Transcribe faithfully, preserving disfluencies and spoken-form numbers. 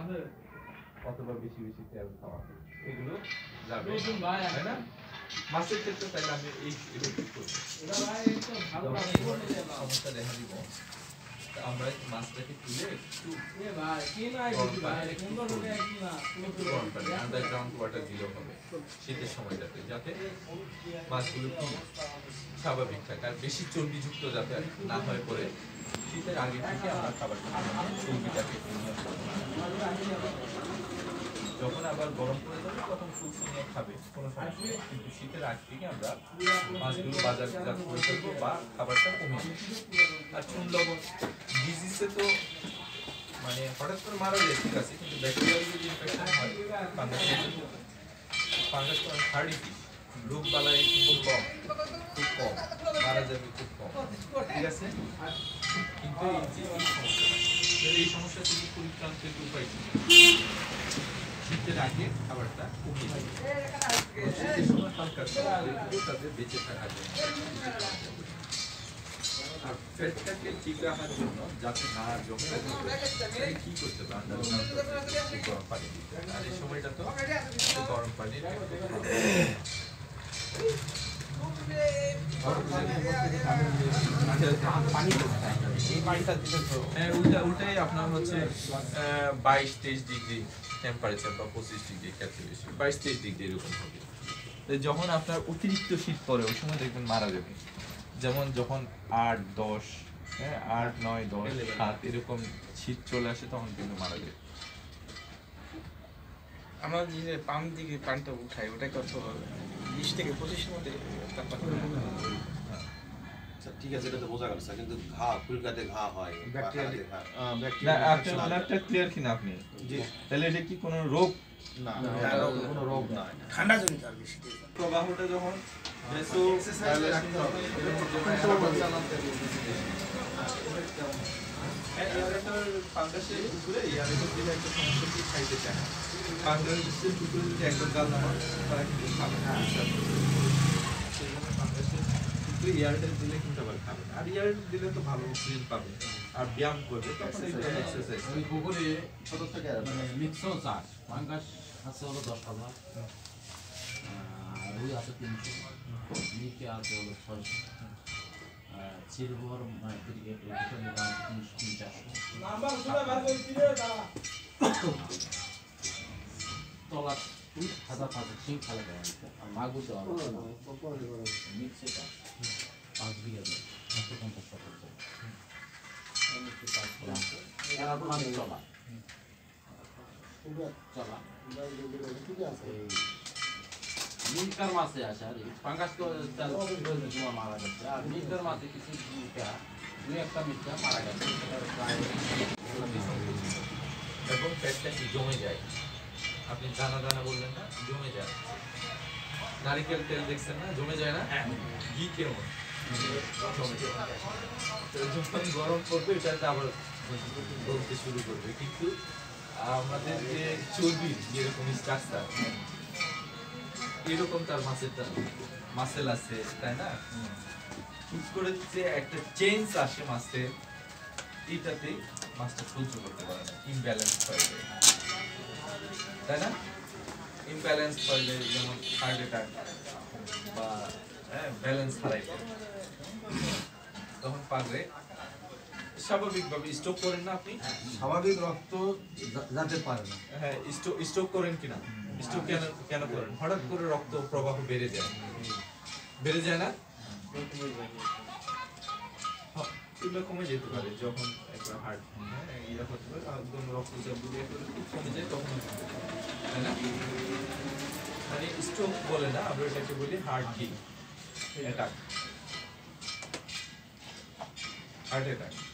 অথবা বেশি বেশি তেল খাওয়া এগুলো যাবে তাই না মাছের ক্ষেত্রে তাহলে আমি এই এটা কি করবো সমস্যা দেখা দিব আমরা মাছটাকে তুলে একটু আন্ডারগ্রাউন্ড ওয়াটার দিলেও হবে শীতের সময়টাতে যাতে মাছগুলো কি স্বাভাবিক থাকে আর বেশি চর্বিযুক্ত যাতে না হয়ে পড়ে শীতের আগে থেকে আমরা খাবারটা চর্বিটাকে যখন আবার গরম করে যাবে তখন শুকনো নিয়ে খাবে কোনো সমস্যা নেই কিন্তু শীতের আগ থেকে আমরা মাছগুলো বাজারজাত করে ফেলবো বা খাবারটা কমিয়ে দেবো আর চুন লবণ ডিজিজে তো মানে হঠাৎ করে মারা যায় ঠিক আছে কিন্তু ব্যাকটেরিয়াল যদি ইনফেকশন হয় ফাঙ্গাস ফাঙ্গাস তো হার্ডি রোগ বালাই খুব কম খুব কম মারা যাবে খুব কম ঠিক আছে কিন্তু এই সমস্যা থেকে পরিত্রাণের উপায় কি শীতের আগে খাবারটা কমিয়ে দেবে শীতের সময় হালকা তাদের বেঁচে থাকা যায় আর ফ্যাটটাকে ঠিক রাখার জন্য যাতে না জমে কি করতে হবে গরম পানি দিতে আর এই সময়টা তো গরম পানি উল্টাই আপনার হচ্ছে বাইশ তেইশ ডিগ্রি টেম্পারেচার বা পঁচিশ ডিগ্রি ক্যালকুলেশন বাইশ তেইশ ডিগ্রি এরকম হবে যখন আপনার অতিরিক্ত শীত পড়ে ওই সময় দেখবেন মারা যাবে যেমন যখন আট দশ হ্যাঁ আট নয় দশ সাত এরকম শীত চলে আসে তখন কিন্তু মারা যায় আমরা যে পাম্প দিকে পানিটা উঠাই ওটা কত বিশ থেকে পঁচিশের মধ্যে ঠিক আছে এটা তো বোঝা গেল কিন্তু ঘা ফুলকাতে ঘা হয় ব্যাকটেরিয়া ক্লিয়ার কিনা আপনি জি তাহলে এটা কি কোনো রোগ না কোনো রোগ না ঠান্ডা জনিত আর বেশি প্রবাহটা যখন ভেসো রাখতে হবে এয়ারেটর ফাঙ্গাসের উপরে এয়ারেটর দিলে একটা সমস্যা কি খাইতে চায় না ফাঙ্গাসের উপরে যদি একদম গাল না হয় তারা কিন্তু খাবে না সেই জন্য ফাঙ্গাসের উপরে এয়ারেটর দিলে কিন্তু আবার খাবে না আর এয়ারেটর দিলে তো ভালো অক্সিজেন পাবে আর ব্যায়াম করবে তখন এক্সারসাইজ ওই পুকুরে ছোট থেকে মানে মিক্সও চাষ ফাঙ্গাস আছে হলো দশ হাজার রুই আছে তিনশো মিকে আছে হলো ছয়শো সিলভার ক্রিকেট তিনশো তিন চারশো তলা হাজার পাঁচ সিং খালে দেওয়া আর মাগুর দেওয়া মিক্সে চাষ পাঁচ বিঘা একশো পঞ্চাশ টাকা চলা চলা মিল্কার মাছে আসে আর ফাঙ্গাস তো মারা যাচ্ছে আর মিল্কার মাছে কিছু দুই একটা মিল্কা মারা গেছে এবং ফ্যাটটা কি জমে যায় আপনি দানা দানা বললেন না জমে যায় নারিকেল তেল দেখছেন না জমে যায় না ঘি কেমন যখন গরম পড়বে এটাতে আবার বলতে শুরু করবে কিন্তু আমাদের যে চর্বির যেরকম স্ট্রাকচার এরকম তার মাছেরটা মাসেল আছে তাই না হুট করে যে একটা চেঞ্জ আসে মাছের এটাতে মাছটা সহ্য করতে পারে না ইমব্যালেন্স হয়ে যায় তাই না ইমব্যালেন্স হয়ে যায় যেমন হার্ট অ্যাটাক বা হ্যাঁ ব্যালেন্স হারাই তখন পাগলে স্বাভাবিকভাবে স্ট্রোক করেন না আপনি স্বাভাবিক রক্ত যেতে পারে না হ্যাঁ স্ট্রোক স্ট্রোক করেন কিনা স্ট্রোক কেন কেন করেন হঠাৎ করে রক্ত প্রবাহ বেড়ে যায় বেড়ে যায় না এগুলো কমে যেতে পারে যখন একটা হার্ট ইয়ে হতে পারে একদম রক্তচাপ দিয়ে কমে যায় তখন তাই না মানে স্ট্রোক বলে না আমরা এটাকে বলি হার্ট কি অ্যাটাক হার্ট অ্যাটাক